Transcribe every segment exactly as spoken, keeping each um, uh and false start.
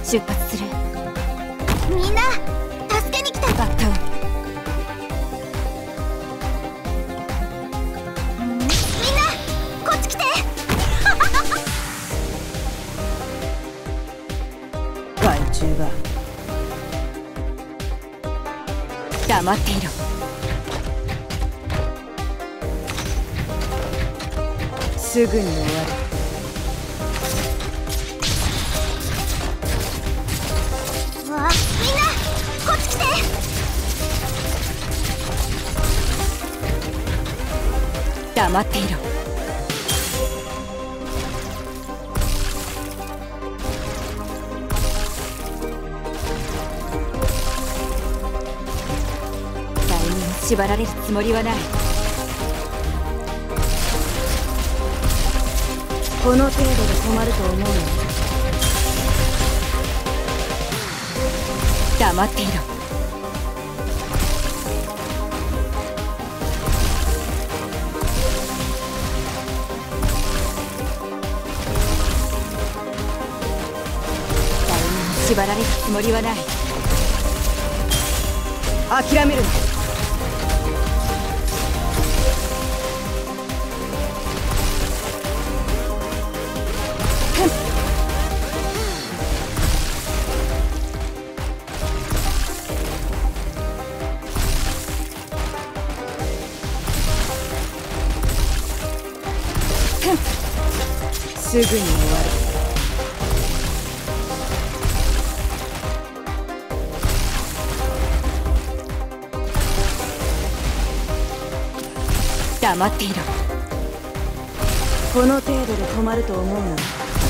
出発する。 みんな助けに来た。 バッタン。 みんなこっち来て。 害虫が黙っていろ。すぐに終わる。 わあ、みんなこっち来て。 黙っていろ。誰にも縛られるつもりはない。この程度で止まると思うの？黙っていろ。誰にも縛られるつもりはない。諦めるな。すぐに終わる。黙っていろ。この程度で止まると思うな。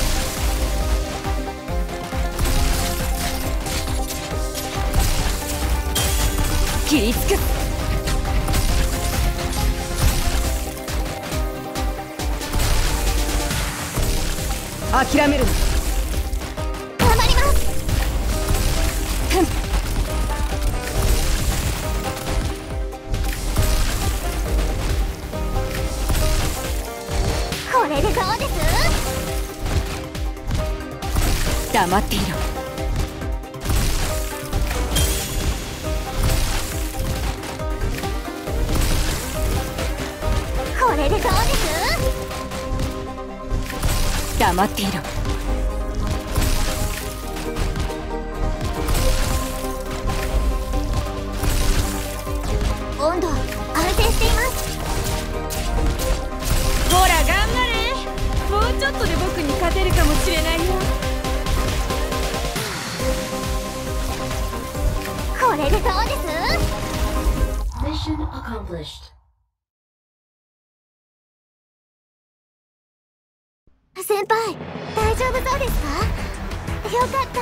切りつく。諦めるな。 頑張ります。これでどうです？ 黙っていろ。 これでどうです？ 黙っていろ。 温度安定しています。 ほら頑張れ。もうちょっとで僕に勝てるかもしれないよ。 これでどうです？ Mission accomplished. 先輩、大丈夫そうですか？よかった。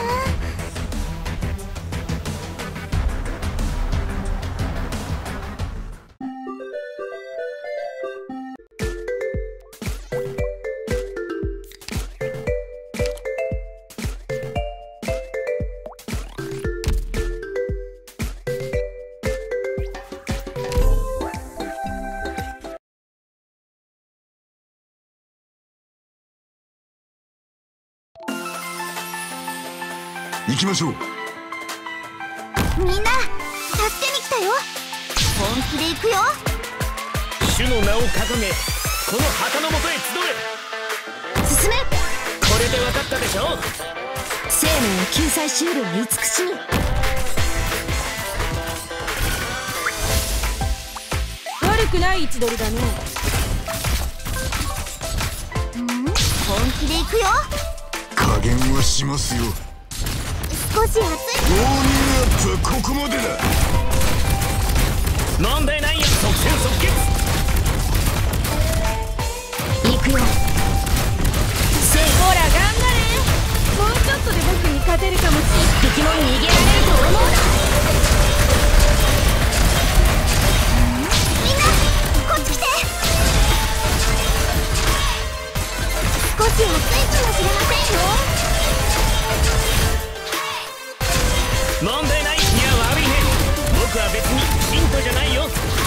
行きましょう。 みんな助けに来たよ。本気で行くよ。 主の名を掲げ、この旗のもとへ集え。 進め。 これで分かったでしょ。 生命を救済しうるは慈しみ。 悪くない位置取りだね。 うん、本気で行くよ。 加減はしますよ。 少し熱い。 ウォーミングアップはここまでだ。 問題ないよ。即戦即決。 行くよ。 せい、ほら頑張れ。もうちょっとで僕に勝てるかもしれない。 敵も逃げられると思うな。みんなこっち来て。少し熱いかもしれませんよ。 問題ない。いや悪いね。僕は別に信徒じゃないよ。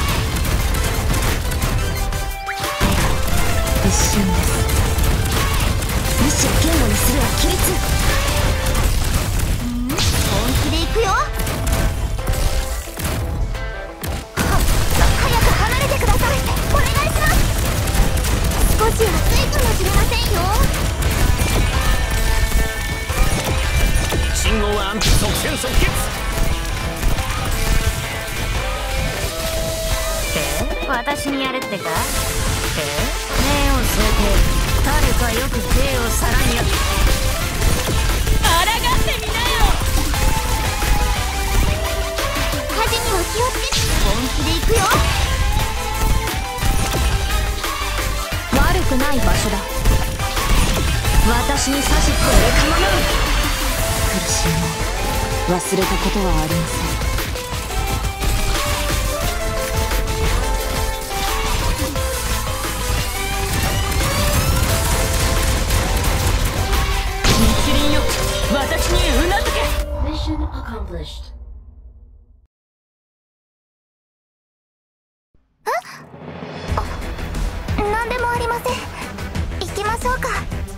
一瞬です。むしろ堅固にするは規律。 で行くよ。は早く離れてください。お願いします。少し暑いかもしれませんよ。 信号は安定即戦即決。 え私にやるってか。え目を据えて誰かよく手を皿にやあらがってみなよ。 火事には気をつけて。本気で行くよ。 悪くない場所だ。私に差し込んで構わない。苦しみも忘れたことはありません。日輪よ、私にうなずけ。Mission accomplished。 何でもありません。行きましょうか。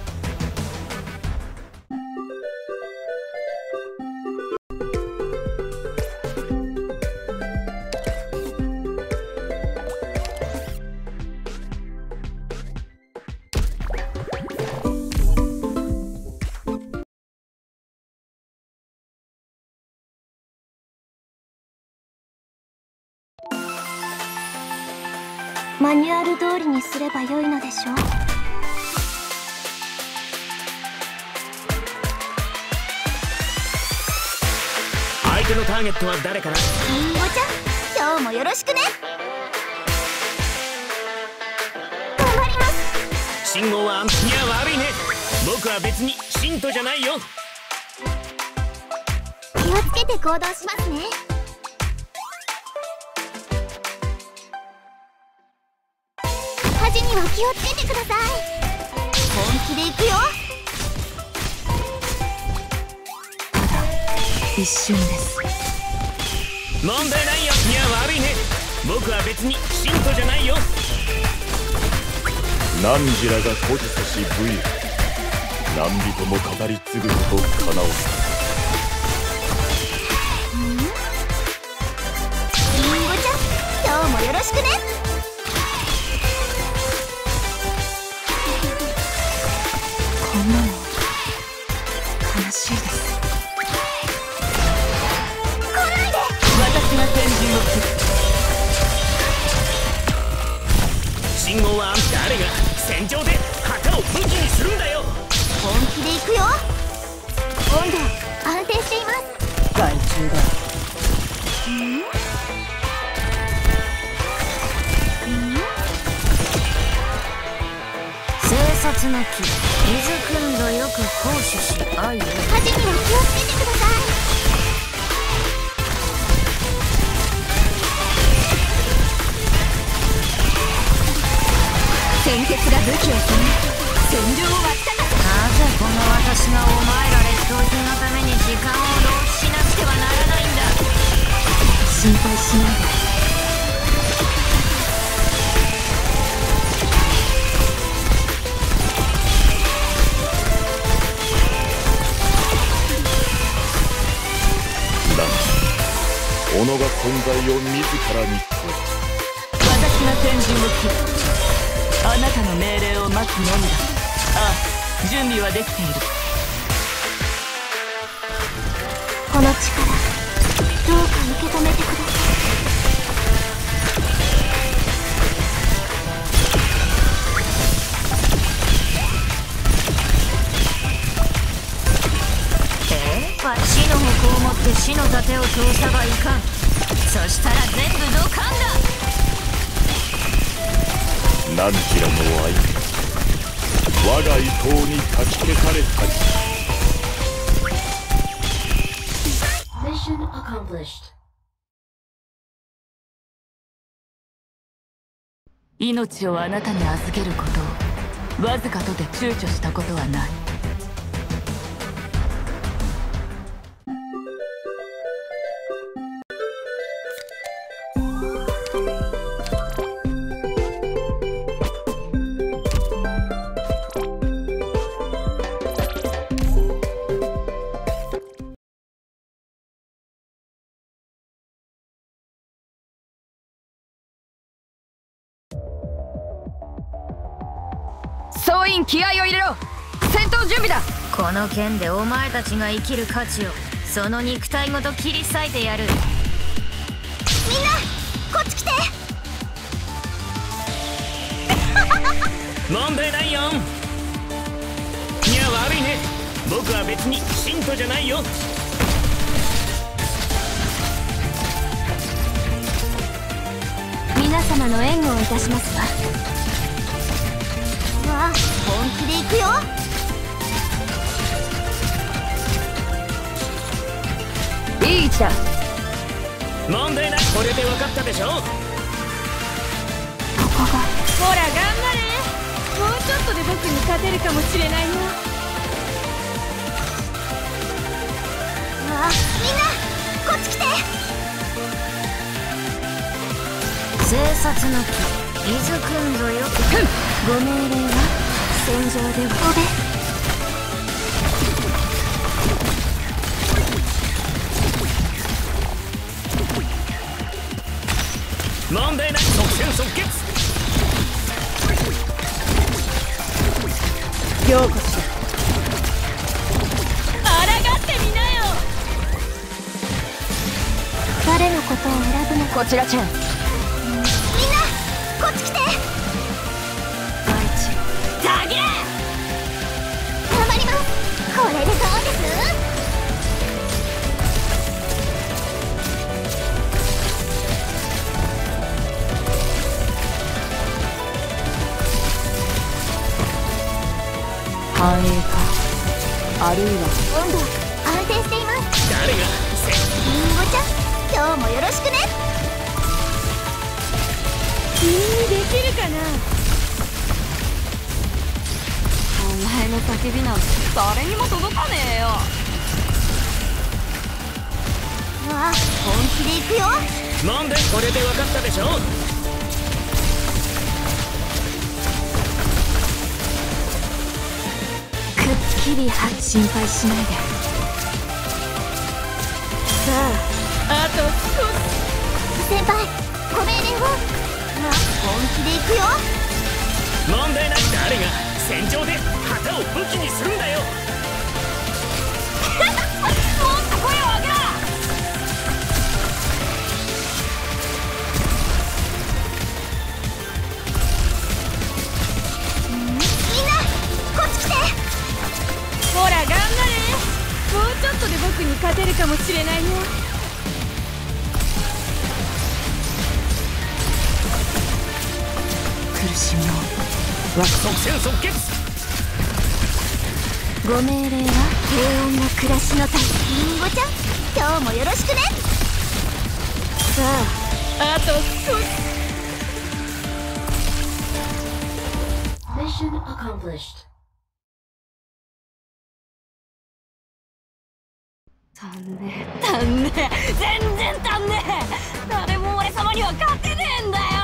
マニュアル通りにすればよいのでしょう。 相手のターゲットは誰かな。 リンゴちゃん、今日もよろしくね。頑張ります。 信号は安定。いや悪いね、僕は別に信徒じゃないよ。 気をつけて行動しますね。火事には気をつけてください。本気で行くよ。 一瞬です。 問題ないよ。いや悪いね、僕は別に信徒じゃないよ。 汝らが孤児とし武勇、何人も語り継ぐことかなおす。 リンゴちゃん、今日もよろしくね。 こんなの悲しいです。 来ないで。 私が先陣を切る。 信号は誰が戦場で旗を武器にするんだよ。 本気で行くよ。温度安定しています。 害虫だ。 うん偵察の木、水くんどよく行使し愛を。 火事には気をつけてください。 鮮血が武器を攻め戦場を割ったか。 なぜこの私がお前ら劣等品のために時間を浪費しなくてはならないんだ。心配しないで。 己が存在を自らに問う。 私が先陣を切る。あなたの命令を待つのみだ。ああ、準備はできている。 この力、どうか受け止めてください。 死の矛を持って死の盾を通さばいかん。そしたら全部ドカンだ。 汝らの愛、我が意図にかき消されたり。 Mission accomplished。 命をあなたに預けることをわずかとて躊躇したことはない。 総員気合を入れろ。戦闘準備だ。この剣でお前たちが生きる価値をその肉体ごと切り裂いてやる。 みんなこっち来て。 問題ないよ。いや悪いね、僕は別に信徒じゃないよ。 皆様の援護をいたしますわ。わあ、本気で行くよ。 いい位置だ。 問題ない。これで分かったでしょ。 ここがほら頑張れ。もうちょっとで僕に勝てるかもしれないよ。 わあ、みんなこっち来て。 生殺の木いずくんぞよ。 ご命令は戦場ではおべ。 問題ない。即戦即決。 ようこそ。あらがってみなよ。 誰のことを選ぶのか。 こちらチェン。 みんなこっち来て。 大地だげ。 頑張ります。これでどうです？ 繁栄か、あるいは温度安定しています。 誰がリンゴちゃん、今日もよろしくね。 君にできるかな。 お前の叫びなんて誰にも届かねえよ。 わあ、本気で行くよ。 問題。これで分かったでしょ。 くっきりは心配しないで。 さあ、あと少し。 先輩、ご命令を。わあ、本気で行くよ。 問題ない。誰が戦場で旗を武器にするんだよ。 もっと声を上げろ。 みんなこっち来て。 ほら頑張れ。もうちょっとで僕に勝てるかもしれないよ。 苦しみを即戦即決。 ご命令は平穏な暮らしのため。リンゴちゃん、今日もよろしくね。 さあ、あと少し。 Mission accomplished。足んねえ足んねえ全然足んねえ。誰も俺様には勝てねえんだよ。